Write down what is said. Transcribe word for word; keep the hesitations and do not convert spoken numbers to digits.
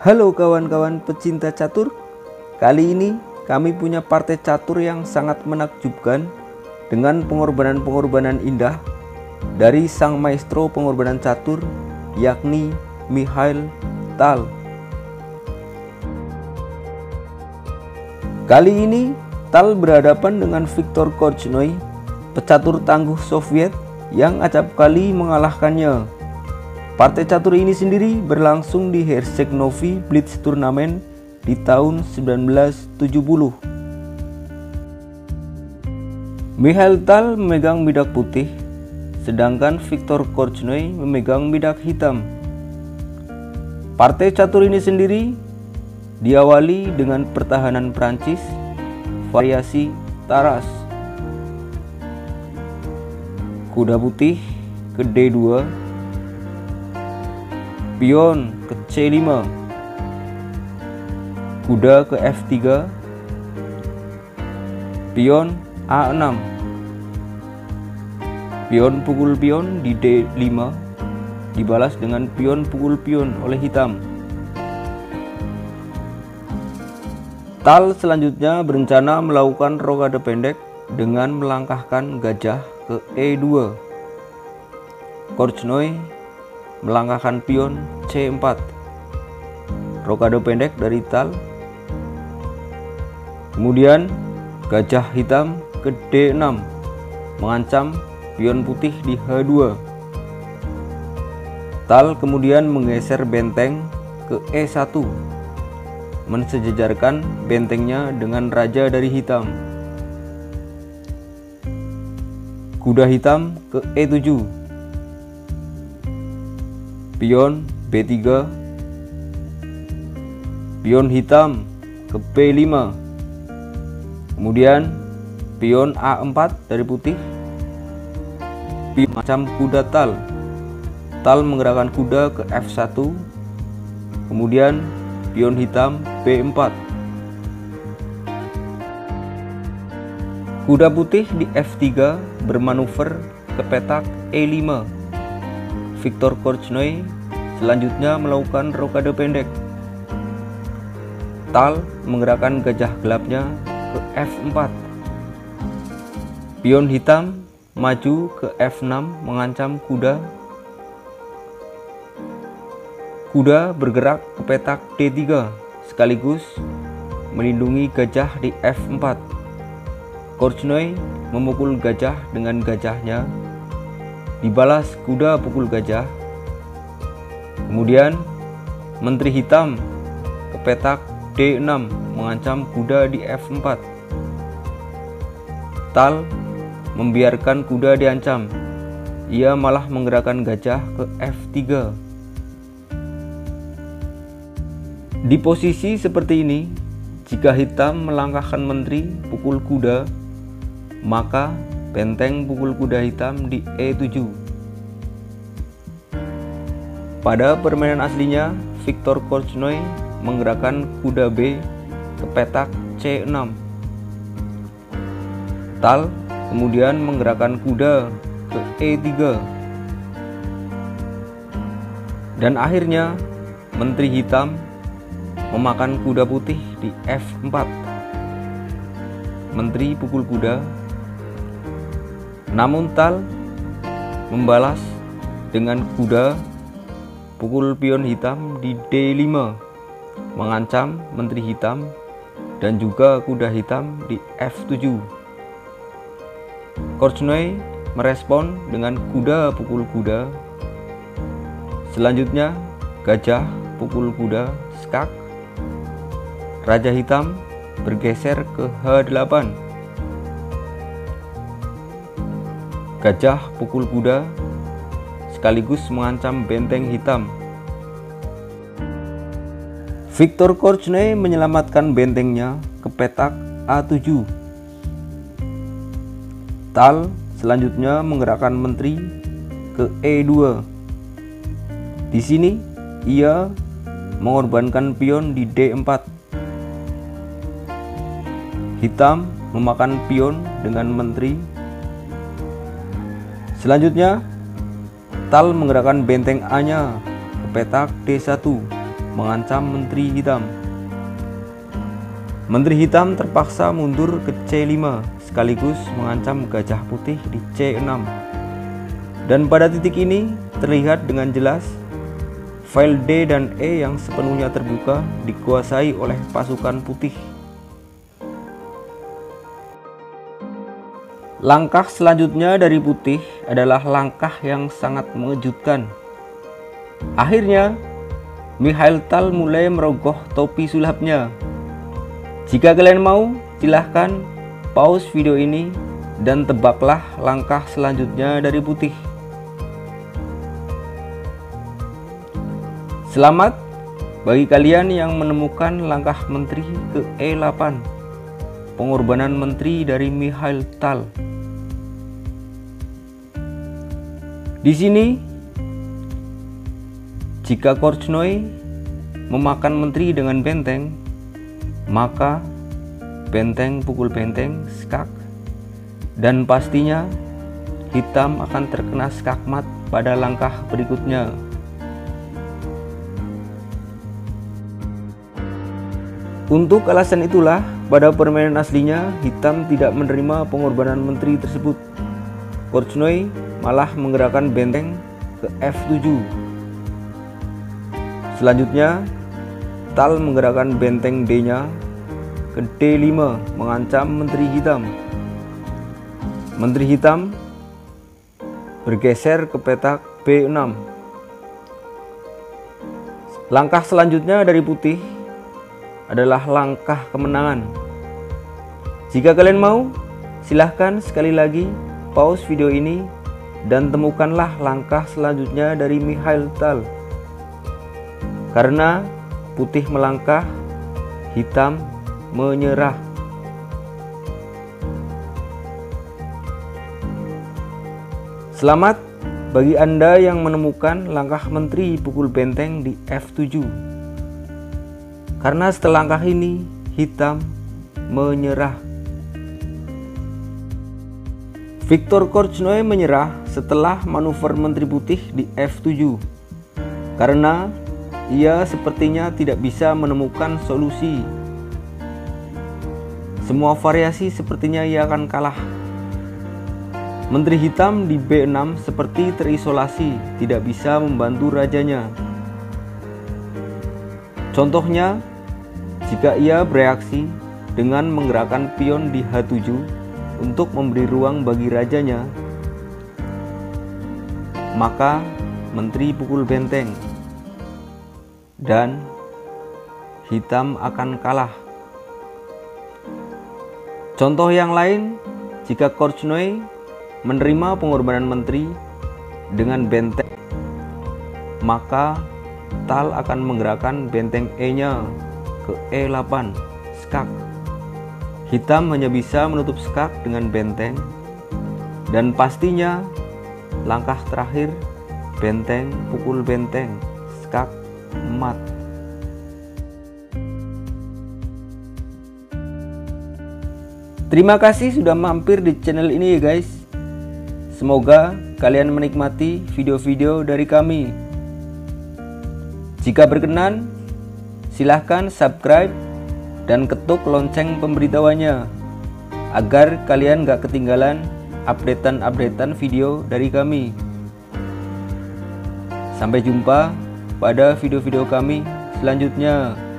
Halo kawan-kawan pecinta catur. Kali ini kami punya partai catur yang sangat menakjubkan dengan pengorbanan-pengorbanan indah dari sang maestro pengorbanan catur, yakni Mikhail Tal. Kali ini Tal berhadapan dengan Viktor Korchnoi, pecatur tangguh Soviet yang acap kali mengalahkannya. Partai catur ini sendiri berlangsung di Herceg Novi Blitz Turnamen di tahun sembilan belas tujuh puluh. Mikhail Tal memegang bidak putih, sedangkan Viktor Korchnoi memegang bidak hitam. Partai catur ini sendiri diawali dengan pertahanan Prancis, variasi Taras. Kuda putih ke D dua, pion ke C lima, kuda ke F tiga, pion A enam, pion pukul pion di D lima, dibalas dengan pion pukul pion oleh hitam. Tal selanjutnya berencana melakukan rokade pendek dengan melangkahkan gajah ke E dua. Korchnoi melangkahkan pion C empat. Rokade pendek dari Tal. Kemudian gajah hitam ke D enam mengancam pion putih di H dua. Tal kemudian menggeser benteng ke E satu, mensejajarkan bentengnya dengan raja dari hitam. Kuda hitam ke E tujuh, pion B tiga, pion hitam ke B lima, kemudian pion A empat dari putih, pion macam kuda Tal. Tal menggerakkan kuda ke F satu, kemudian pion hitam B empat. Kuda putih di F tiga bermanuver ke petak E lima. Viktor Korchnoi selanjutnya melakukan rokade pendek. Tal menggerakkan gajah gelapnya ke F empat. Pion hitam maju ke F enam mengancam kuda. Kuda bergerak ke petak D tiga sekaligus melindungi gajah di F empat. Korchnoi memukul gajah dengan gajahnya, dibalas kuda pukul gajah. Kemudian menteri hitam ke petak D enam mengancam kuda di F empat. Tal membiarkan kuda diancam. Ia malah menggerakkan gajah ke F tiga. Di posisi seperti ini, jika hitam melangkahkan menteri pukul kuda, maka benteng pukul kuda hitam di E tujuh. Pada permainan aslinya, Viktor Korchnoi menggerakkan kuda B ke petak C enam. Tal kemudian menggerakkan kuda ke E tiga. Dan akhirnya menteri hitam memakan kuda putih di F empat. Menteri pukul kuda, namun Tal membalas dengan kuda pukul pion hitam di D lima mengancam menteri hitam dan juga kuda hitam di F tujuh. Korchnoi merespon dengan kuda pukul kuda. Selanjutnya gajah pukul kuda skak. Raja hitam bergeser ke H delapan. Gajah pukul kuda sekaligus mengancam benteng hitam. Viktor Korchnoi menyelamatkan bentengnya ke petak A tujuh. Tal selanjutnya menggerakkan menteri ke E dua. Di sini ia mengorbankan pion di D empat. Hitam memakan pion dengan menteri. Selanjutnya Tal menggerakkan benteng A-nya ke petak D satu. mengancam Menteri Hitam. Menteri Hitam terpaksa mundur ke C lima sekaligus mengancam Gajah Putih di C enam. Dan pada titik ini terlihat dengan jelas file D dan E yang sepenuhnya terbuka dikuasai oleh pasukan putih. Langkah selanjutnya dari putih adalah langkah yang sangat mengejutkan. Akhirnya, Mikhail Tal mulai merogoh topi sulapnya. Jika kalian mau, silahkan pause video ini dan tebaklah langkah selanjutnya dari putih. Selamat bagi kalian yang menemukan langkah menteri ke E delapan, pengorbanan menteri dari Mikhail Tal. Di sini, jika Korchnoi memakan menteri dengan benteng, maka benteng pukul benteng skak, dan pastinya hitam akan terkena skakmat pada langkah berikutnya. Untuk alasan itulah, pada permainan aslinya hitam tidak menerima pengorbanan menteri tersebut. Korchnoi malah menggerakkan benteng ke F tujuh. Selanjutnya, Tal menggerakkan benteng D-nya ke D lima mengancam Menteri Hitam. Menteri Hitam bergeser ke petak B enam. Langkah selanjutnya dari putih adalah langkah kemenangan. Jika kalian mau, silahkan sekali lagi pause video ini dan temukanlah langkah selanjutnya dari Mikhail Tal. Karena putih melangkah, hitam menyerah. Selamat bagi Anda yang menemukan langkah menteri pukul benteng di F tujuh. Karena setelah langkah ini, hitam menyerah. Viktor Korchnoi menyerah setelah manuver Menteri Putih di F tujuh karena ia sepertinya tidak bisa menemukan solusi. Semua variasi sepertinya ia akan kalah. Menteri Hitam di B enam seperti terisolasi, tidak bisa membantu rajanya. Contohnya, jika ia bereaksi dengan menggerakkan pion di H tujuh untuk memberi ruang bagi rajanya, maka menteri pukul benteng dan hitam akan kalah. Contoh yang lain, jika Korchnoi menerima pengorbanan menteri dengan benteng, maka Tal akan menggerakkan benteng E-nya ke E delapan skak. Hitam hanya bisa menutup skak dengan benteng, dan pastinya langkah terakhir benteng pukul benteng skak mat. Terima kasih sudah mampir di channel ini ya guys. Semoga kalian menikmati video-video dari kami. Jika berkenan, silahkan subscribe dan ketuk lonceng pemberitahuannya agar kalian gak ketinggalan updatean-updatean video dari kami. Sampai jumpa pada video-video kami selanjutnya.